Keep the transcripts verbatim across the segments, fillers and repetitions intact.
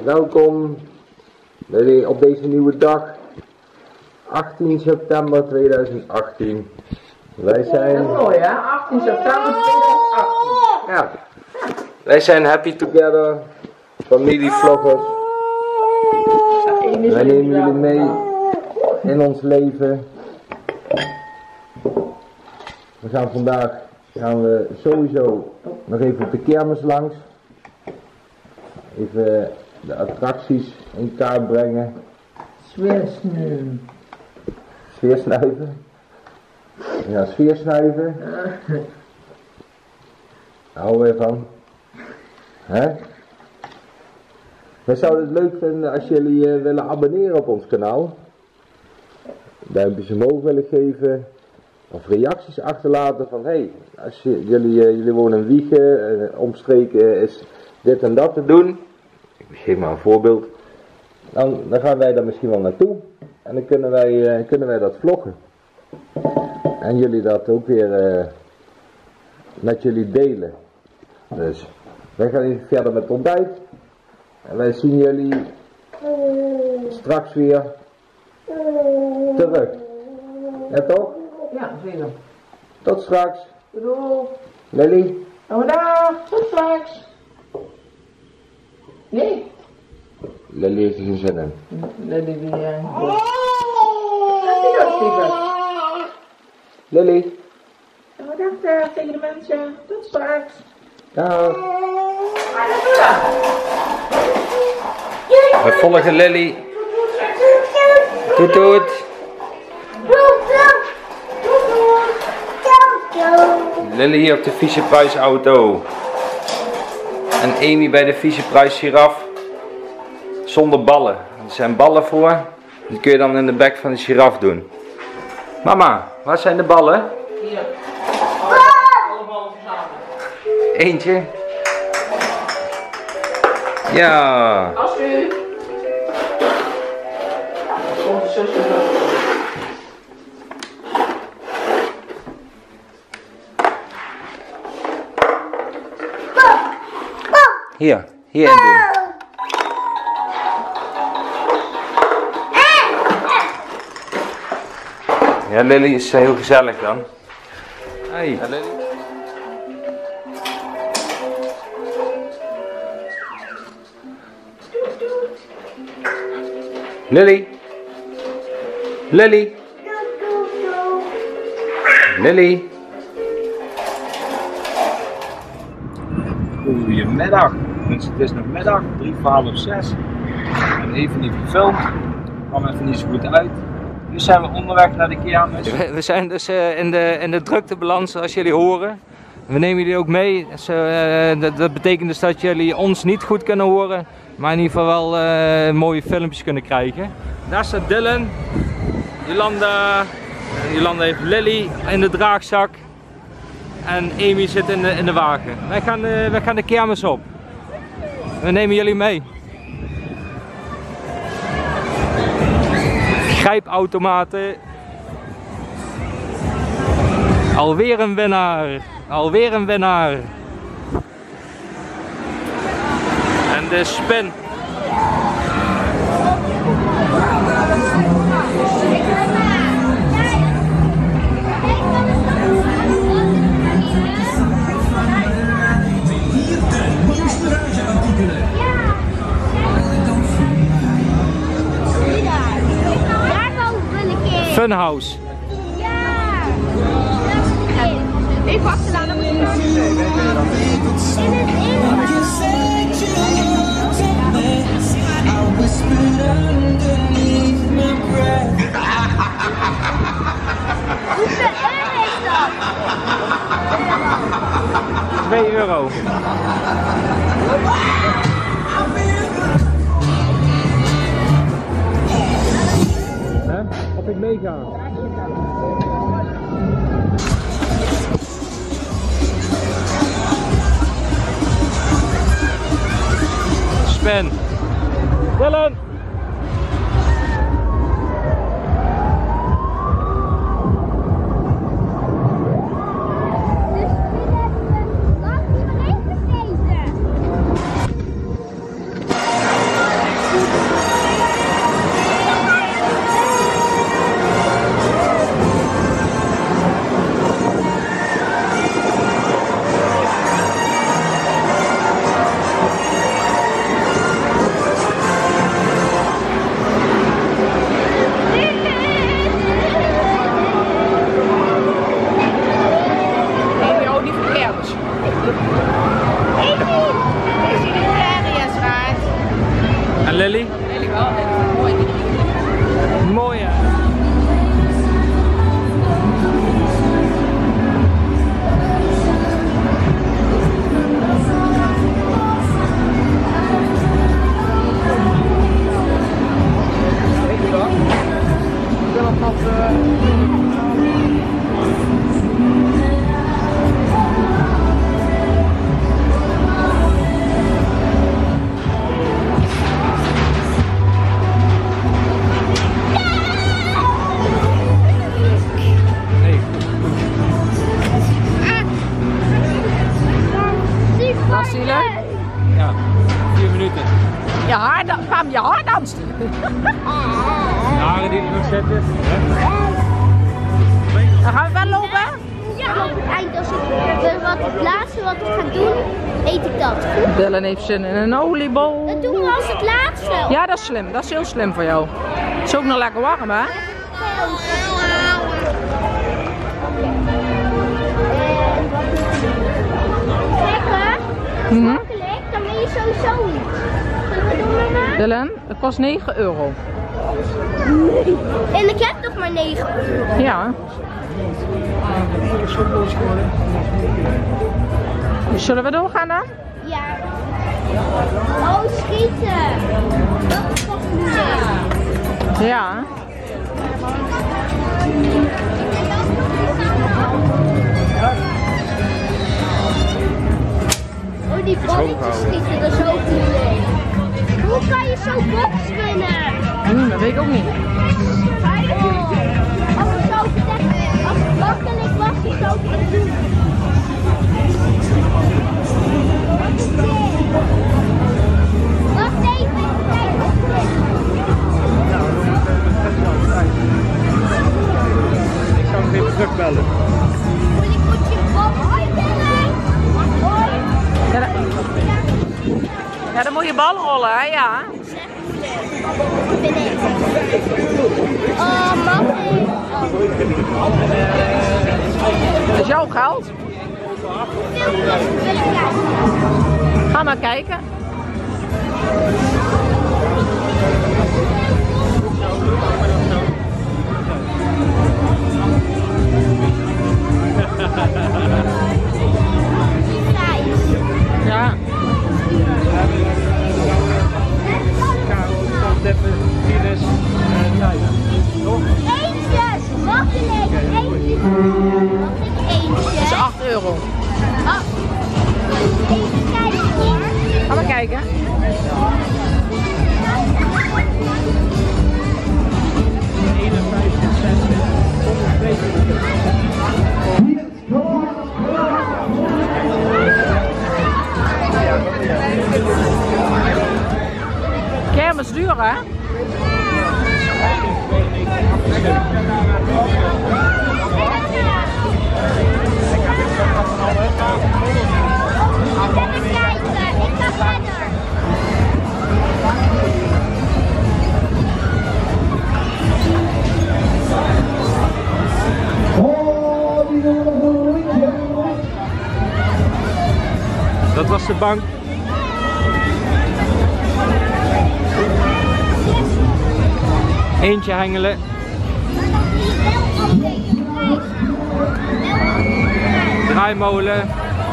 welkom op deze nieuwe dag, achttien september tweeduizend achttien. Wij zijn... Dat is mooi hè, achttien september tweeduizend achttien. Ja, wij zijn Happy Together, familievloggers. Wij nemen jullie mee in ons leven. We gaan vandaag gaan we sowieso nog even op de kermis langs. Even de attracties in kaart brengen. Sfeersnuiven. Sfeersnuiven. Ja, sfeersnuiven. Daar houden we van. Hè? Wij zouden het leuk vinden als jullie uh, willen abonneren op ons kanaal. Duimpjes omhoog willen geven. Of reacties achterlaten van hey, als je, jullie, uh, jullie wonen in Wijchen, uh, omstreken is dit en dat te doen. Ik geef maar een voorbeeld. Dan, dan gaan wij daar misschien wel naartoe. En dan kunnen wij, uh, kunnen wij dat vloggen. En jullie dat ook weer uh, met jullie delen. Dus wij gaan even verder met het ontbijt. En wij zien jullie straks weer terug. Ja toch? Ja, zeker. Tot straks. Doei. Lily. Dag, tot straks. Nee. Lily heeft er geen zin in. Lily die... Uh, dat Lily. Dag uh, tegen de mensen. Tot straks. Dag. We volgen Lily. Toet toet. Lily hier op de Fisher-Price auto. En Amy bij de Fisher-Price giraf. Zonder ballen. Er zijn ballen voor. Die kun je dan in de bek van de giraf doen. Mama, waar zijn de ballen? Hier. Alle ballen samen. Eentje. Ja. Als u. Onze zuster. Hier, hierin doen. Ja, Lily is heel gezellig dan. Hey. Ja, Lily. Lily. Lily. Lily. Goedemiddag. Het is nog middag, drie voor half zes. We hebben even niet gefilmd. Kwam even niet zo goed uit. Nu zijn we onderweg naar de kermis. We zijn dus uh, in, de, in de druktebalans zoals jullie horen. We nemen jullie ook mee. Dus, uh, dat, dat betekent dus dat jullie ons niet goed kunnen horen. Maar in ieder geval wel uh, mooie filmpjes kunnen krijgen. Daar staat Dylan. Jolanda. Jolanda heeft Lily in de draagzak. En Amy zit in de, in de wagen. Wij gaan, uh, wij gaan de kermis op. We nemen jullie mee. Grijpautomaten. Alweer een winnaar. Alweer een winnaar. En de spin. Funhouse. Ja! Even achteraan, dan moet je nog. In het Hoeveel euro is dat? twee euro. Of ik meega. Spin. Dylan. En Lily? Lily wel. Mooi. Mooi hè? Was die leuk? Ja, vier minuten. Je haar, dan- ga hem je haar dansen. De haren die er nog zetten. Dan gaan we wel lopen. Ja, op het eind als ik wat het laatste wat ik ga doen, eet ik dat. Dylan heeft zin in een oliebol. Dat doen we als het laatste. Ja, dat is slim. Dat is heel slim voor jou. Het is ook nog lekker warm, hè? Lekker, Mhm. makkelijk, dan ben je sowieso niet. Zullen we doen, mama? Dylan, het kost negen euro. Nee. En ik heb nog maar negen euro. Ja. Zullen we doorgaan dan? Ja. Oh, schieten. Dat is toch moeilijk. Ja. Oh, die balletjes schieten, dat is ook moeilijk. Hoe kan je zo box winnen? Hm, dat weet ik ook niet. Als het zo vertellen, als het makkelijk was, dan zou ik het doen. Wacht even, even kijken. Ik zou nog even terugbellen. Moet ik goed je bal uitbellen? Hoi. Ja, dan, ja, dan moet je bal rollen, hè? Ja. Oh, mag ik? Dat is jouw geld. Hoeveel wil ik kijken? Ga maar kijken. Ja. Files, tijden. Toch? Eentjes, makkelijk, eentjes. Mag ik eentjes? Dat is acht euro. Oh. Even kijken hoor. Ga maar kijken. eenenvijftig cent. Kermis duur, hè? Even kijken, ik ga verder. Dat was de bank. Eentje hengelen. Draaimolen.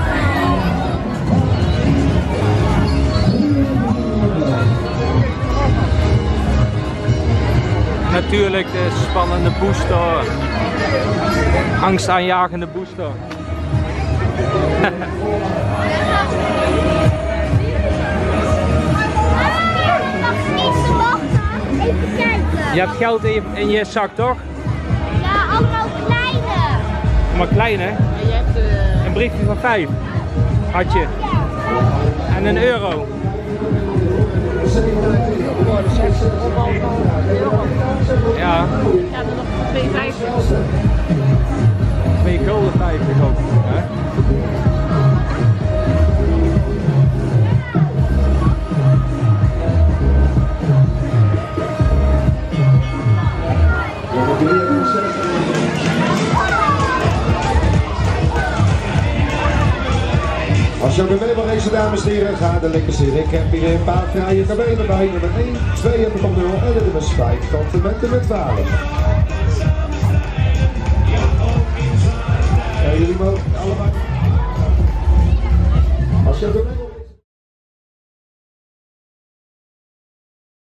Natuurlijk de spannende booster. Angstaanjagende booster. Even kijken. Je hebt geld in je, in je zak, toch? Ja, allemaal kleine. Maar klein, hè? Een briefje van vijf had je. En een euro. Ja. Ja, dan nog twee vijftig. Twee gulden vijftig ook. Hè? Als je er mee mag Deze dames en heren gaan de lekker zitten. Ik heb hier een paar vrije kamelen bij. Nummer één, twee heb ik op nul en de nummers vijf tot en met nummer twaalf. Ja, jullie mogen allemaal.